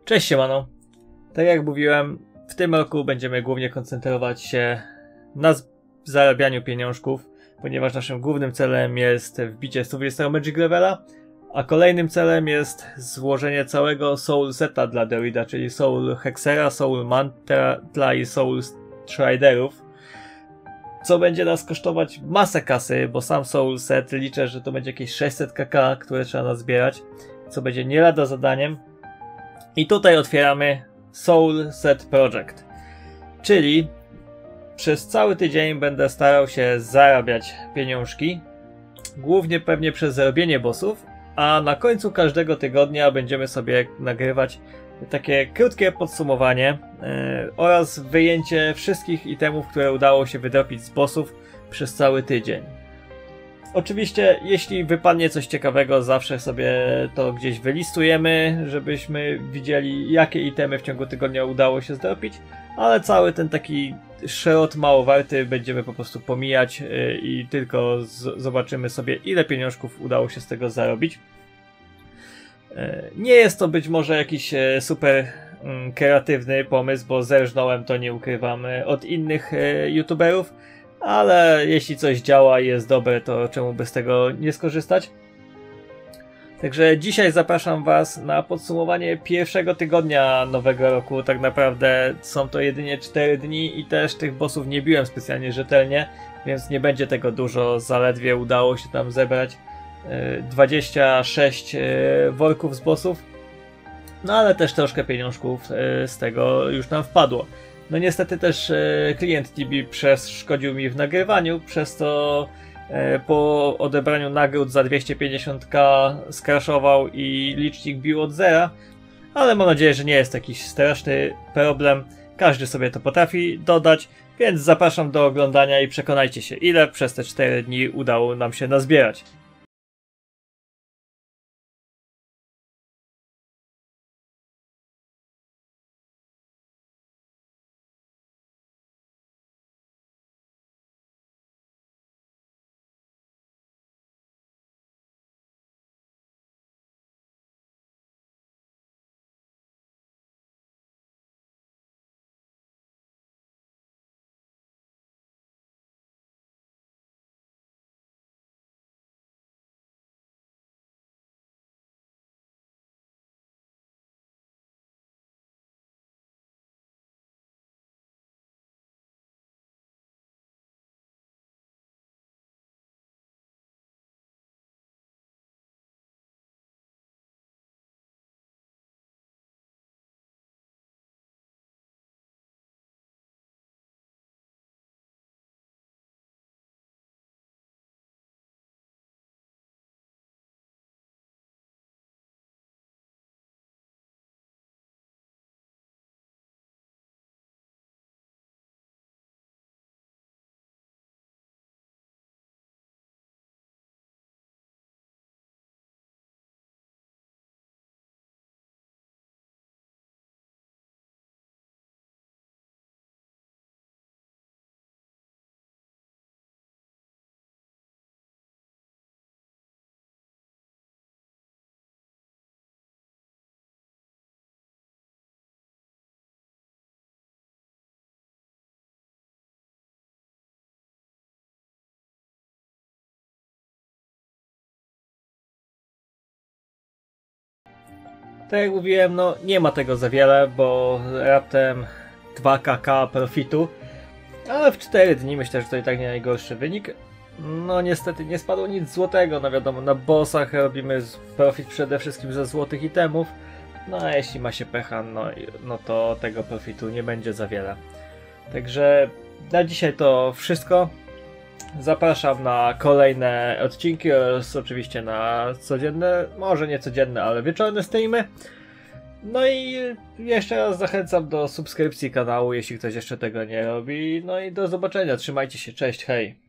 Cześć siemano. Tak jak mówiłem, w tym roku będziemy głównie koncentrować się na zarabianiu pieniążków, ponieważ naszym głównym celem jest wbicie 120 Magic Levela, a kolejnym celem jest złożenie całego Soul Seta dla Druida, czyli Soul Hexera, Soul Mantla i Soul Striderów, co będzie nas kosztować masę kasy, bo sam Soul Set liczę, że to będzie jakieś 600 kk, które trzeba nazbierać, co będzie nie lada zadaniem. I tutaj otwieramy Soul Set Project, czyli przez cały tydzień będę starał się zarabiać pieniążki, głównie pewnie przez zarobienie bossów, a na końcu każdego tygodnia będziemy sobie nagrywać takie krótkie podsumowanie oraz wyjęcie wszystkich itemów, które udało się wydropić z bossów przez cały tydzień. Oczywiście, jeśli wypadnie coś ciekawego, zawsze sobie to gdzieś wylistujemy, żebyśmy widzieli, jakie itemy w ciągu tygodnia udało się zdropić, ale cały ten taki szrot mało warty będziemy po prostu pomijać i tylko zobaczymy sobie, ile pieniążków udało się z tego zarobić. Nie jest to być może jakiś super kreatywny pomysł, bo zerżnąłem, to nie ukrywam, od innych youtuberów, ale jeśli coś działa i jest dobre, to czemu by z tego nie skorzystać? Także dzisiaj zapraszam Was na podsumowanie pierwszego tygodnia nowego roku. Tak naprawdę są to jedynie 4 dni i też tych bossów nie biłem specjalnie rzetelnie, więc nie będzie tego dużo. Zaledwie udało się tam zebrać 26 worków z bossów, no ale też troszkę pieniążków z tego już nam wpadło. No niestety też klient Tibi przeszkodził mi w nagrywaniu, przez to po odebraniu nagród za 250k skraszował i licznik bił od zera, ale mam nadzieję, że nie jest jakiś straszny problem. Każdy sobie to potrafi dodać, więc zapraszam do oglądania i przekonajcie się, ile przez te 4 dni udało nam się nazbierać. Tak jak mówiłem, no nie ma tego za wiele, bo raptem 2 kk profitu, ale w 4 dni myślę, że to i tak nie najgorszy wynik. No niestety nie spadło nic złotego, no wiadomo, na bossach robimy profit przede wszystkim ze złotych itemów, no a jeśli ma się pecha, no to tego profitu nie będzie za wiele. Także na dzisiaj to wszystko. Zapraszam na kolejne odcinki oraz oczywiście na codzienne, może nie codzienne, ale wieczorne streamy. No i jeszcze raz zachęcam do subskrypcji kanału, jeśli ktoś jeszcze tego nie robi. No i do zobaczenia, trzymajcie się, cześć, hej!